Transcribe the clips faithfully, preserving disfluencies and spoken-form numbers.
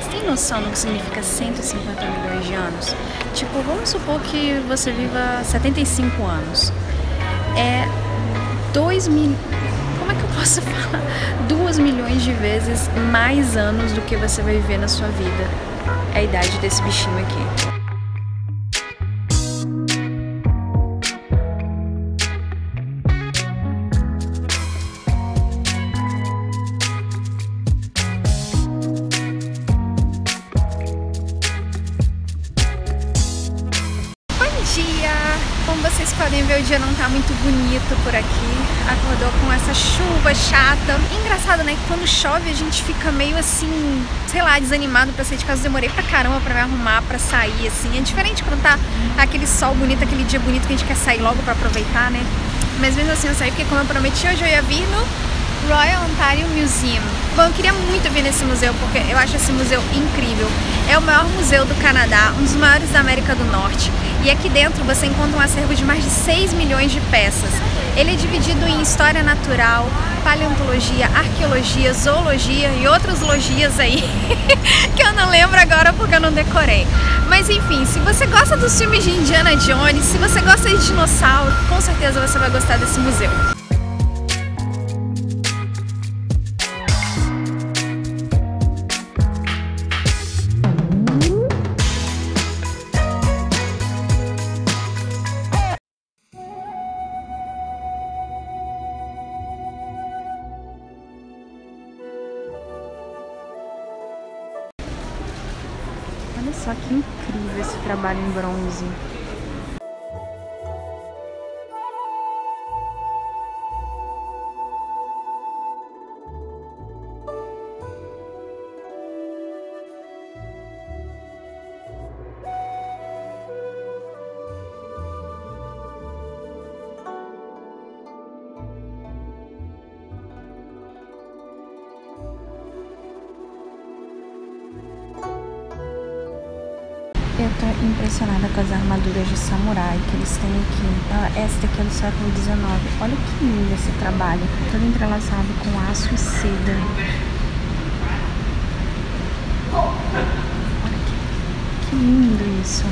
Você tem noção do que significa cento e cinquenta milhões de anos? Tipo, vamos supor que você viva setenta e cinco anos. É dois mil... Como é que eu posso falar? duas milhões de vezes mais anos do que você vai viver na sua vida. É a idade desse bichinho aqui. Como vocês podem ver, o dia não tá muito bonito por aqui. Acordou com essa chuva chata. Engraçado, né? Que quando chove a gente fica meio assim, sei lá, desanimado pra sair de casa. Eu demorei pra caramba pra me arrumar, pra sair, assim. É diferente quando tá aquele sol bonito, aquele dia bonito que a gente quer sair logo pra aproveitar, né? Mas mesmo assim eu saí porque, como eu prometi, hoje eu ia vir no Royal Ontario Museum. Bom, eu queria muito vir nesse museu porque eu acho esse museu incrível. É o maior museu do Canadá, um dos maiores da América do Norte. E aqui dentro você encontra um acervo de mais de seis milhões de peças. Ele é dividido em história natural, paleontologia, arqueologia, zoologia e outras logias aí que eu não lembro agora porque eu não decorei. Mas enfim, se você gosta dos filmes de Indiana Jones, se você gosta de dinossauro, com certeza você vai gostar desse museu. Olha só que incrível esse trabalho em bronze. Eu tô impressionada com as armaduras de samurai que eles têm aqui. Ah, essa daqui é do século dezenove. Olha que lindo esse trabalho. Todo entrelaçado com aço e seda. Olha que, que lindo isso.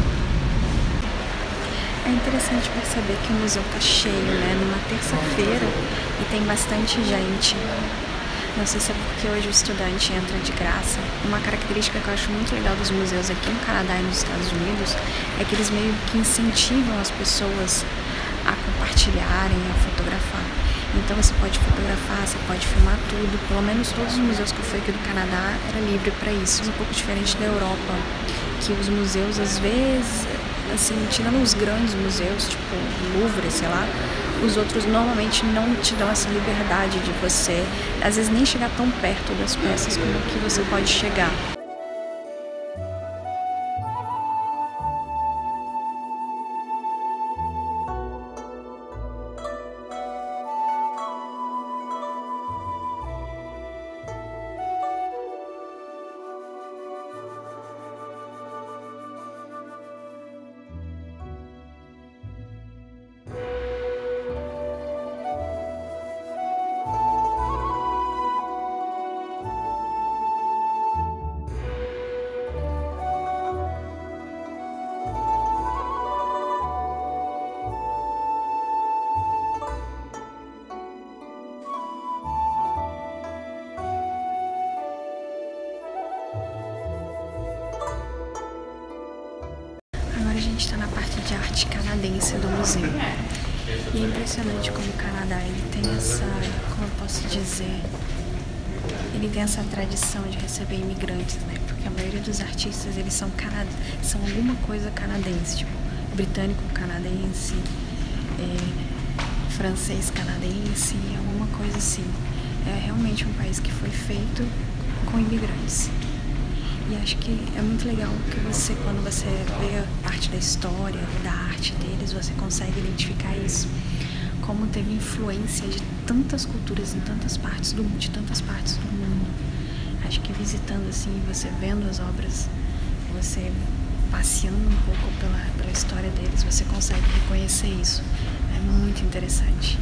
É interessante perceber que o museu tá cheio, né? Numa terça-feira e tem bastante gente. Não sei se é porque hoje o estudante entra de graça. Uma característica que eu acho muito legal dos museus aqui no Canadá e nos Estados Unidos é que eles meio que incentivam as pessoas a compartilharem, a fotografar. Então você pode fotografar, você pode filmar tudo. Pelo menos todos os museus que eu fui aqui do Canadá era livre para isso. Um pouco diferente da Europa, que os museus às vezes, assim, tirando os grandes museus, tipo o Louvre, sei lá, os outros normalmente não te dão essa liberdade de você, às vezes, nem chegar tão perto das peças como que você pode chegar. Agora a gente está na parte de arte canadense do museu. E é impressionante como o Canadá ele tem essa, como eu posso dizer, ele tem essa tradição de receber imigrantes, né? Porque a maioria dos artistas eles são canad... são alguma coisa canadense, tipo britânico-canadense, é, francês-canadense, alguma coisa assim. É realmente um país que foi feito com imigrantes. E acho que é muito legal que você, quando você vê parte da história, da arte deles, você consegue identificar isso. Como teve influência de tantas culturas em tantas partes do mundo, de tantas partes do mundo. Acho que visitando assim, você vendo as obras, você passeando um pouco pela, pela história deles, você consegue reconhecer isso. É muito interessante.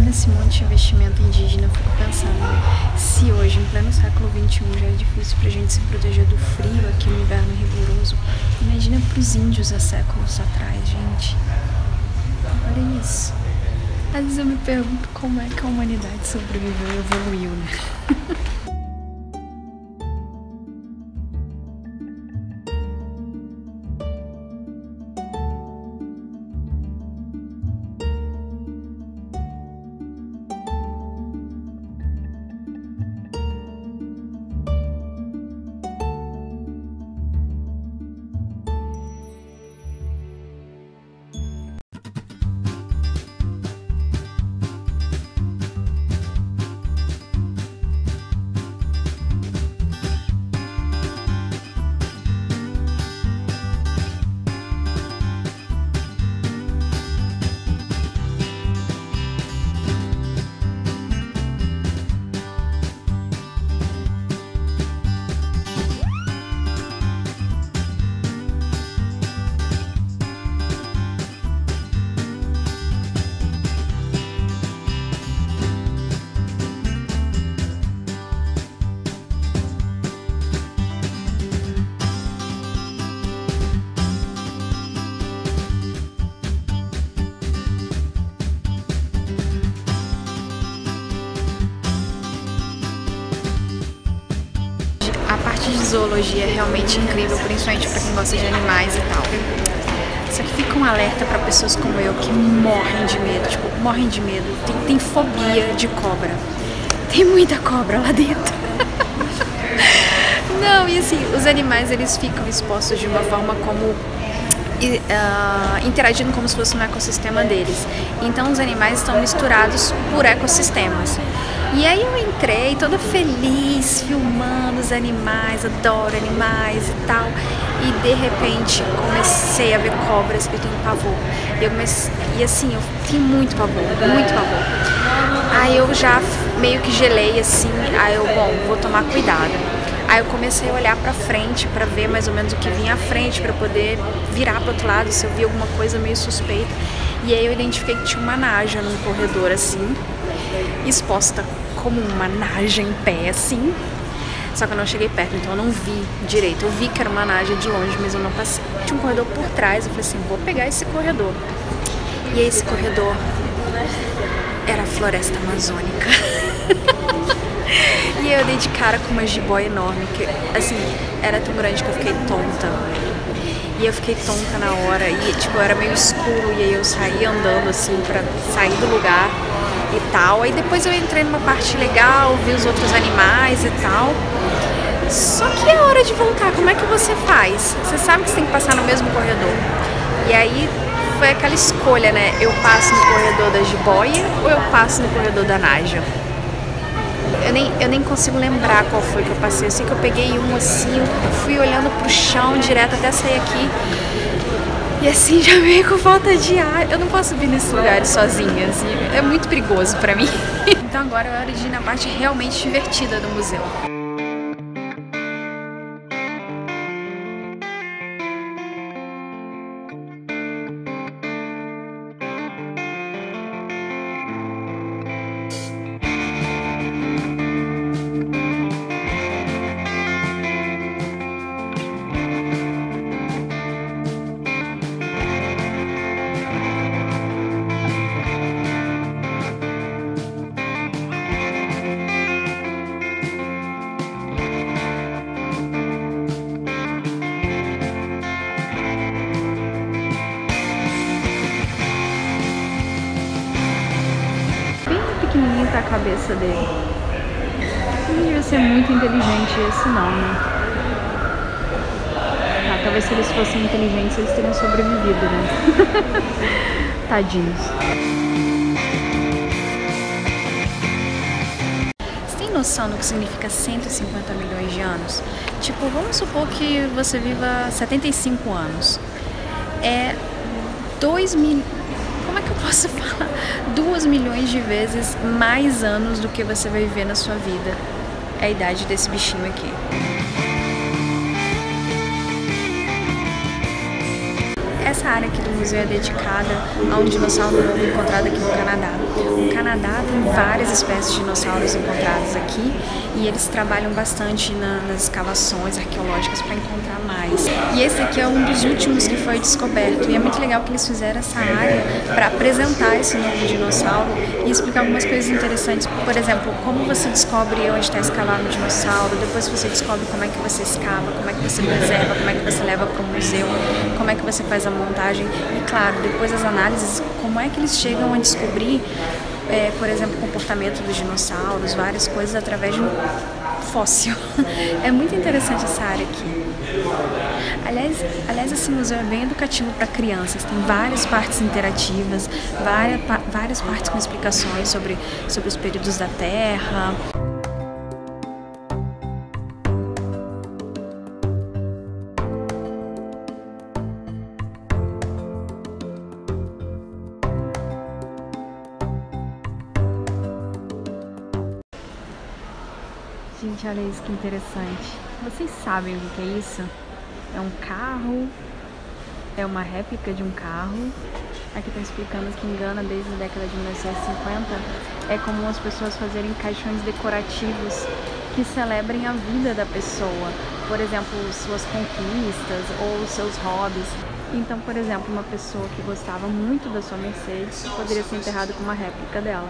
esse monte de investimento indígena, eu fico pensando, se hoje, em pleno século vinte e um, já é difícil pra gente se proteger do frio aqui no inverno rigoroso, imagina pros índios há séculos atrás, gente. Olha isso. Às vezes eu me pergunto como é que a humanidade sobreviveu e evoluiu, né? A parte de zoologia é realmente incrível, principalmente para quem gosta de animais e tal. Só que fica um alerta para pessoas como eu que morrem de medo, tipo, morrem de medo, tem, tem fobia de cobra. Tem muita cobra lá dentro. Não, e assim, os animais eles ficam expostos de uma forma como Uh, interagindo como se fosse um ecossistema deles. Então os animais estão misturados por ecossistemas. E aí eu entrei toda feliz, filmando os animais, adoro animais e tal. E de repente comecei a ver cobras, eu tenho pavor. Eu comecei, e assim, eu tenho muito pavor, muito pavor. Aí eu já meio que gelei assim, aí eu, bom, vou tomar cuidado. Aí eu comecei a olhar pra frente pra ver mais ou menos o que vinha à frente, pra poder virar pro outro lado se eu via alguma coisa meio suspeita. E aí eu identifiquei que tinha uma naja num corredor assim, exposta como uma naja em pé assim. Só que eu não cheguei perto, então eu não vi direito. Eu vi que era uma naja de longe, mas eu não passei. Tinha um corredor por trás, eu falei assim, vou pegar esse corredor. E aí esse corredor era a floresta amazônica. E aí eu dei de cara com uma jiboia enorme, que assim, era tão grande que eu fiquei tonta. E eu fiquei tonta na hora, e tipo, era meio escuro, e aí eu saí andando assim pra sair do lugar e tal. Aí depois eu entrei numa parte legal, vi os outros animais e tal. Só que é hora de voltar, como é que você faz? Você sabe que você tem que passar no mesmo corredor. E aí foi aquela escolha, né? Eu passo no corredor da jiboia ou eu passo no corredor da naja? Eu nem, eu nem consigo lembrar qual foi que eu passei. Eu sei que eu peguei um assim, eu fui olhando pro chão direto até sair aqui. E assim, já meio com falta de ar. Eu não posso vir nesses lugares sozinha, assim. É muito perigoso pra mim. Então agora é hora de ir na parte realmente divertida do museu. Pequenininho tá a cabeça dele. Não devia ser muito inteligente esse não, né? Ah, talvez se eles fossem inteligentes eles teriam sobrevivido, né? Tadinhos. Você tem noção do que significa cento e cinquenta milhões de anos? Tipo, vamos supor que você viva setenta e cinco anos. É dois mil... Como é que eu posso falar? Duas milhões de vezes mais anos do que você vai viver na sua vida. É a idade desse bichinho aqui. essa área aqui do museu é dedicada a um dinossauro novo encontrado aqui no Canadá. O Canadá tem várias espécies de dinossauros encontradas aqui e eles trabalham bastante na, nas escavações arqueológicas para encontrar mais. E esse aqui é um dos últimos que foi descoberto e é muito legal que eles fizeram essa área para apresentar esse novo dinossauro e explicar algumas coisas interessantes. Por exemplo, como você descobre onde está escavado o dinossauro, depois você descobre como é que você escava, como é que você preserva, como é que você leva para o museu, como é que você faz a montagem e, claro, depois as análises, como é que eles chegam a descobrir, é, por exemplo, o comportamento dos dinossauros, várias coisas através de um fóssil. É muito interessante essa área aqui. Aliás, aliás, esse museu é bem educativo para crianças, tem várias partes interativas, várias, várias partes com explicações sobre, sobre os períodos da Terra. Gente, olha isso que interessante. Vocês sabem o que é isso? É um carro, é uma réplica de um carro. Aqui está explicando que em Gana, desde a década de mil novecentos e cinquenta, é comum as pessoas fazerem caixões decorativos que celebrem a vida da pessoa. Por exemplo, suas conquistas ou seus hobbies. Então, por exemplo, uma pessoa que gostava muito da sua Mercedes poderia ser enterrada com uma réplica dela.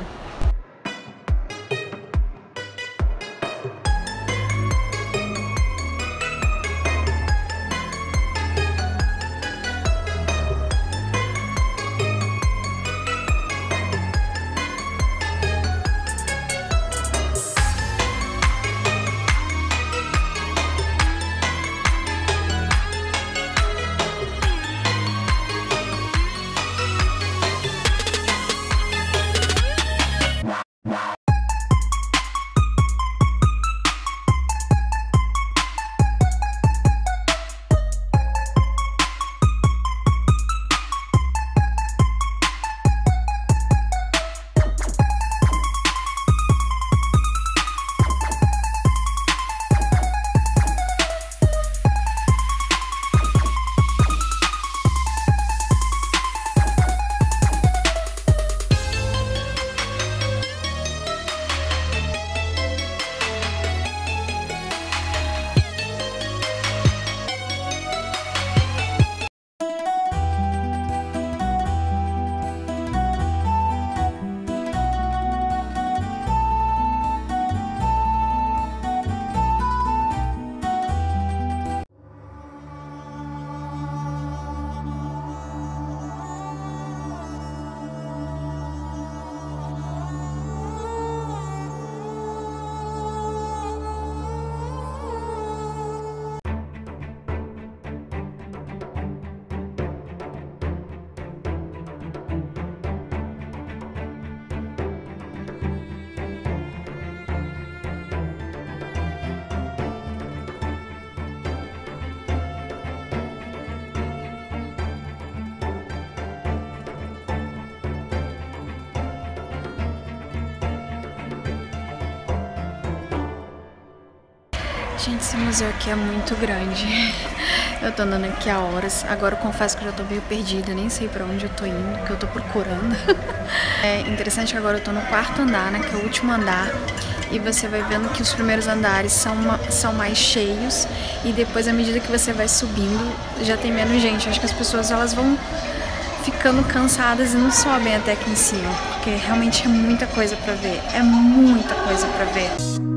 Gente, esse museu aqui é muito grande. Eu tô andando aqui há horas. Agora eu confesso que eu já tô meio perdida, nem sei pra onde eu tô indo, que eu tô procurando. É interessante que agora eu tô no quarto andar, né, que é o último andar. E você vai vendo que os primeiros andares são, uma, são mais cheios. E depois, à medida que você vai subindo, já tem menos gente. Acho que as pessoas elas vão ficando cansadas e não sobem até aqui em cima. Porque realmente é muita coisa pra ver. É muita coisa pra ver.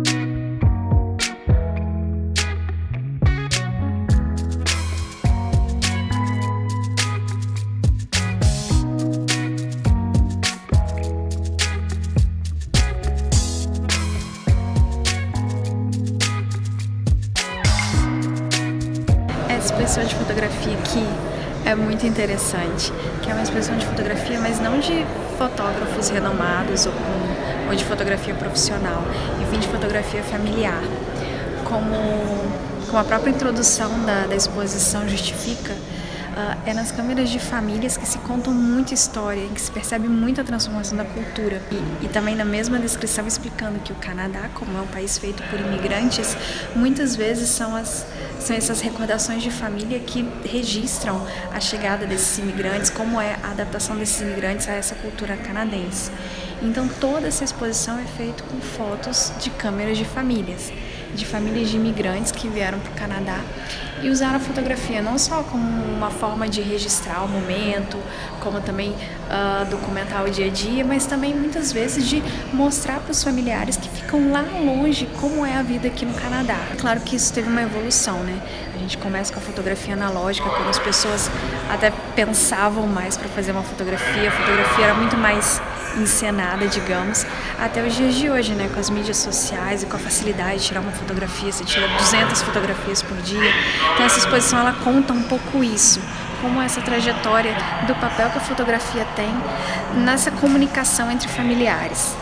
Essa exposição de fotografia aqui é muito interessante, que é uma exposição de fotografia, mas não de fotógrafos renomados ou, com, ou de fotografia profissional, e vim de fotografia familiar. Como, como a própria introdução da, da exposição justifica, uh, é nas câmeras de famílias que se contam muita história, em que se percebe muita transformação da cultura. E, e também na mesma descrição explicando que o Canadá, como é um país feito por imigrantes, muitas vezes são as São essas recordações de família que registram a chegada desses imigrantes, como é a adaptação desses imigrantes a essa cultura canadense. Então toda essa exposição é feita com fotos de câmeras de famílias, de famílias de imigrantes que vieram para o Canadá e usaram a fotografia não só como uma forma de registrar o momento, como também uh, documentar o dia a dia, mas também muitas vezes de mostrar para os familiares que ficam lá longe como é a vida aqui no Canadá. Claro que isso teve uma evolução, né? A gente começa com a fotografia analógica, quando as pessoas até pensavam mais para fazer uma fotografia, a fotografia era muito mais encenada, digamos, até os dias de hoje, né, com as mídias sociais e com a facilidade de tirar uma fotografia, você tira duzentas fotografias por dia. Então essa exposição ela conta um pouco isso, como essa trajetória do papel que a fotografia tem nessa comunicação entre familiares.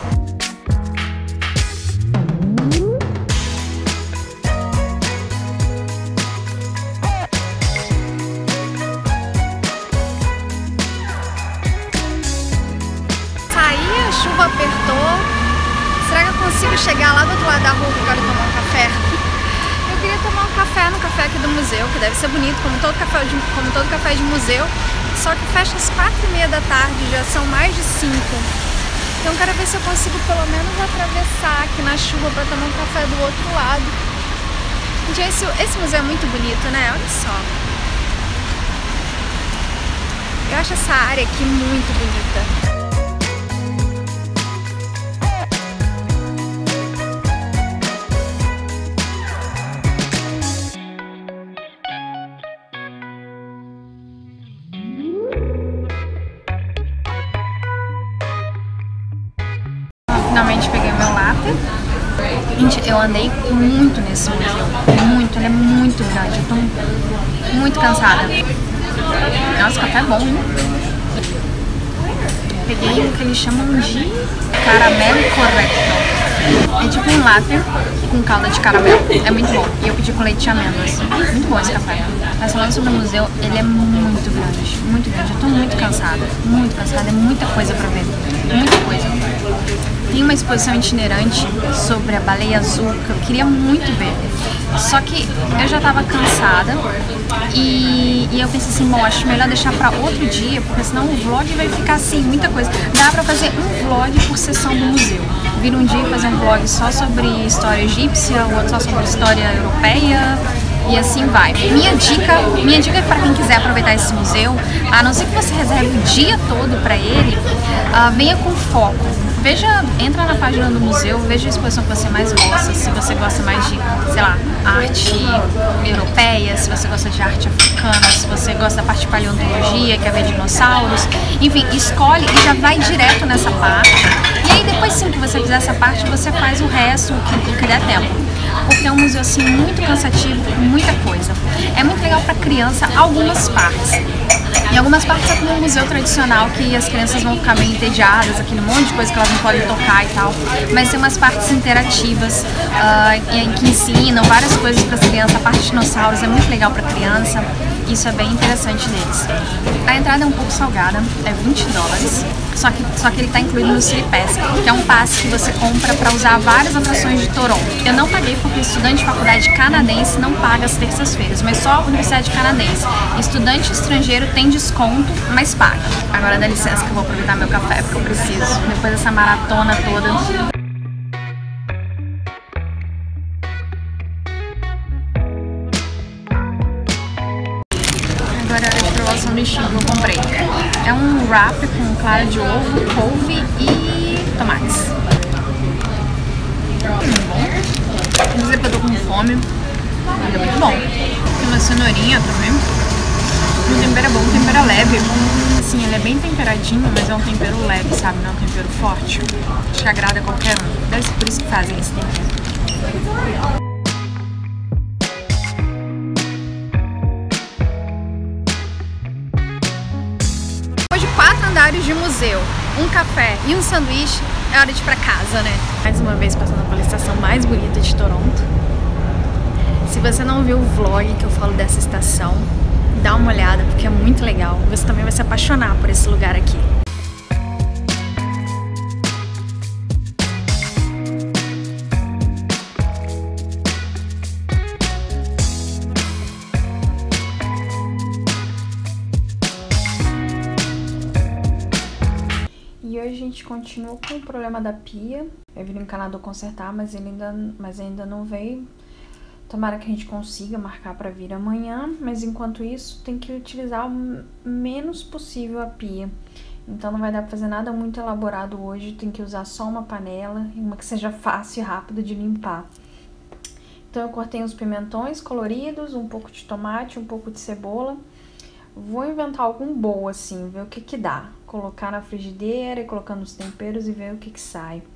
A chuva apertou. Será que eu consigo chegar lá do outro lado da rua que eu quero tomar um café? Eu queria tomar um café no café aqui do museu, que deve ser bonito, como todo café de, como todo café de museu. Só que fecha às quatro e meia da tarde, já são mais de cinco. Então eu quero ver se eu consigo pelo menos atravessar aqui na chuva para tomar um café do outro lado. Gente, esse, esse museu é muito bonito, né? Olha só. Eu acho essa área aqui muito bonita. Finalmente peguei o meu latte. Gente, eu andei muito nesse museu, muito, ele é muito grande, eu tô muito cansada. Nossa, café é bom, hein? Peguei o que eles chamam de caramelo correcto. É tipo um latte com calda de caramelo, é muito bom. E eu pedi com leite de amêndoas, muito bom esse café. Mas falando sobre o museu, ele é muito grande, muito grande. Eu tô muito cansada, muito cansada, é muita coisa pra ver, muita coisa. Tem uma exposição itinerante sobre a baleia azul que eu queria muito ver, só que eu já tava cansada e, e eu pensei assim, bom, acho melhor deixar pra outro dia, porque senão o vlog vai ficar assim, muita coisa. Dá pra fazer um vlog por sessão do museu. Vir um dia e fazer um vlog só sobre história egípcia, o outro só sobre história europeia, e assim vai. Minha dica, minha dica para quem quiser aproveitar esse museu, a não ser que você reserve o dia todo para ele, uh, venha com foco. Veja, entra na página do museu, veja a exposição que você mais gosta, se você gosta mais de, sei lá, arte europeia, se você gosta de arte africana, se você gosta da parte de paleontologia, quer ver dinossauros, enfim, escolhe e já vai direto nessa parte. E aí depois sim que você fizer essa parte, você faz o resto, o que, o que der tempo. Porque é um museu assim muito cansativo, com muita coisa. É muito legal para criança algumas partes. Em algumas partes é como um museu tradicional que as crianças vão ficar meio entediadas, aquele monte de coisa que elas não podem tocar e tal. Mas tem umas partes interativas uh, em que ensinam várias coisas para as crianças. A parte de dinossauros é muito legal para criança. Isso é bem interessante neles. A entrada é um pouco salgada, é vinte dólares, só que, só que ele está incluído no City Pass, que é um passe que você compra para usar várias atrações de Toronto. Eu não paguei porque estudante de faculdade canadense não paga as terças-feiras, mas só a universidade canadense. Estudante estrangeiro tem desconto, mas paga. Agora dá licença que eu vou aproveitar meu café, porque eu preciso, depois dessa maratona toda. Agora é a hora de provar o sanduichinho que eu comprei. É um wrap com clara de ovo, couve e tomates. Muito bom. Não sei porque eu tô com fome, mas é muito bom. Tem uma cenourinha também. O tempero é bom, o tempero é leve. Assim, ele é bem temperadinho, mas é um tempero leve, sabe? Não é um tempero forte. Acho que agrada a qualquer um. Deve ser por isso que fazem esse tempero. Quatro andares de museu, um café e um sanduíche, é hora de ir pra casa, né? Mais uma vez passando pela estação mais bonita de Toronto. Se você não viu o vlog que eu falo dessa estação, dá uma olhada porque é muito legal. Você também vai se apaixonar por esse lugar aqui. gente continua com o problema da pia. Eu vi no encanador consertar, mas ele ainda, mas ainda não veio. Tomara que a gente consiga marcar para vir amanhã, mas enquanto isso tem que utilizar o menos possível a pia. Então não vai dar para fazer nada muito elaborado hoje, tem que usar só uma panela e uma que seja fácil e rápida de limpar. Então eu cortei uns pimentões coloridos, um pouco de tomate, um pouco de cebola. Vou inventar algum bowl assim, ver o que que dá. Colocar na frigideira e colocando os temperos e ver o que que sai.